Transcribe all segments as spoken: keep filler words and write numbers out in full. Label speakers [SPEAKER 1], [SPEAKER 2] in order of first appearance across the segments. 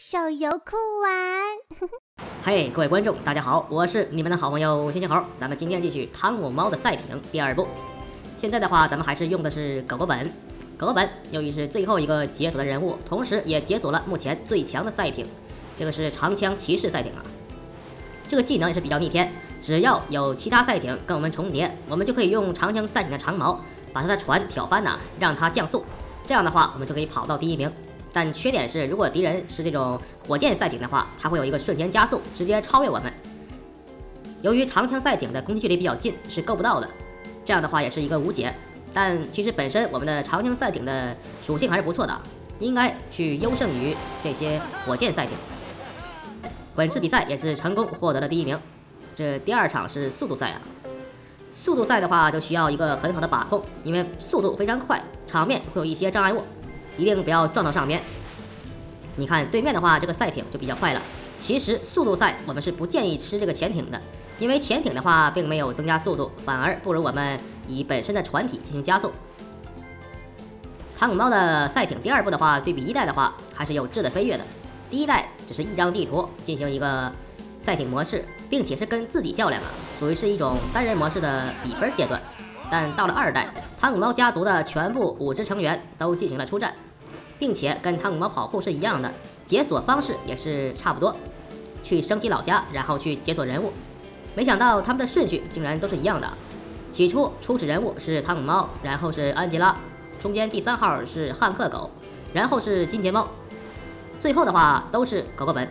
[SPEAKER 1] 手游酷玩。
[SPEAKER 2] 嘿， hey, 各位观众，大家好，我是你们的好朋友星星猴。咱们今天继续《汤姆猫的赛艇》第二部。现在的话，咱们还是用的是狗狗本。狗狗本由于是最后一个解锁的人物，同时也解锁了目前最强的赛艇，这个是长枪骑士赛艇啊。这个技能也是比较逆天，只要有其他赛艇跟我们重叠，我们就可以用长枪赛艇的长矛把它的船挑翻呐、啊，让它降速。这样的话，我们就可以跑到第一名。但缺点是，如果敌人是这种火箭赛艇的话，它会有一个瞬间加速，直接超越我们。由于长枪赛艇的攻击距离比较近，是够不到的，这样的话也是一个无解。但其实本身我们的长枪赛艇的属性还是不错的，应该去优胜于这些火箭赛艇。本次比赛也是成功获得了第一名。这第二场是速度赛啊，速度赛的话就需要一个很好的把控，因为速度非常快，场面会有一些障碍物。一定不要撞到上面。你看对面的话，这个赛艇就比较快了。其实速度赛我们是不建议吃这个潜艇的，因为潜艇的话并没有增加速度，反而不如我们以本身的船体进行加速。汤姆猫的赛艇第二部的话，对比一代的话还是有质的飞跃的。第一代只是一张地图进行一个赛艇模式，并且是跟自己较量啊，属于是一种单人模式的比分阶段。但到了二代，汤姆猫家族的全部五只成员都进行了出战，并且跟汤姆猫跑酷是一样的，解锁方式也是差不多，去升级老家，然后去解锁人物。没想到他们的顺序竟然都是一样的，起初初始人物是汤姆猫，然后是安吉拉，中间第三号是汉克狗，然后是金钱猫，最后的话都是狗狗本。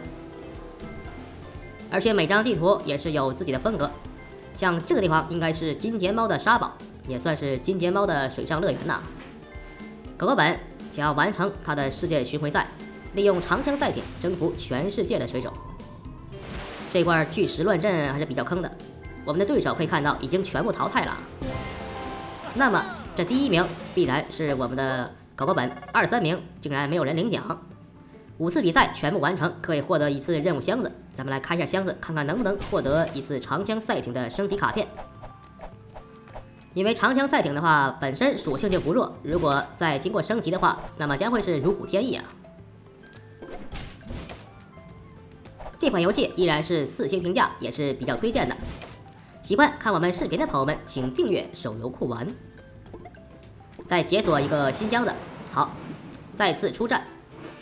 [SPEAKER 2] 而且每张地图也是有自己的风格，像这个地方应该是金钱猫的沙堡，也算是金钱猫的水上乐园呐。狗狗本想要完成他的世界巡回赛，利用长枪赛艇征服全世界的水手。这块巨石乱阵还是比较坑的，我们的对手可以看到已经全部淘汰了。那么这第一名必然是我们的狗狗本，二三名竟然没有人领奖。五次比赛全部完成，可以获得一次任务箱子。咱们来开一下箱子，看看能不能获得一次长枪赛艇的升级卡片。因为长枪赛艇的话本身属性就不弱，如果再经过升级的话，那么将会是如虎添翼啊。这款游戏依然是四星评价，也是比较推荐的。喜欢看我们视频的朋友们，请订阅手游酷玩。再解锁一个新箱子，好，再次出战。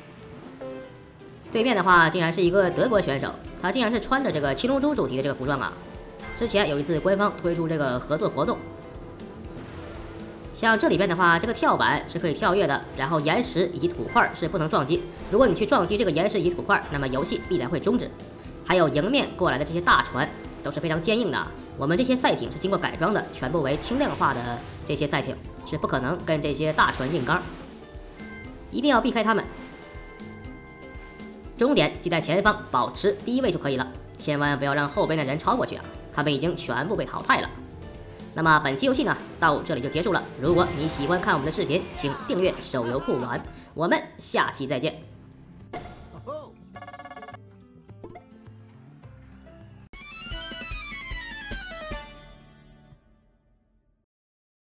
[SPEAKER 2] 对面的话竟然是一个德国选手，他竟然是穿着这个七龙珠主题的这个服装啊。之前有一次官方推出这个合作活动，像这里边的话，这个跳板是可以跳跃的，然后岩石以及土块是不能撞击。如果你去撞击这个岩石以及土块，那么游戏必然会终止。还有迎面过来的这些大船都是非常坚硬的，我们这些赛艇是经过改装的，全部为轻量化的这些赛艇是不可能跟这些大船硬刚，一定要避开他们。终点就在前方，保持第一位就可以了，千万不要让后边的人超过去啊，他们已经全部被淘汰了。那么本期游戏呢，到这里就结束了。如果你喜欢看我们的视频，请订阅手游酷玩，我们下期再见。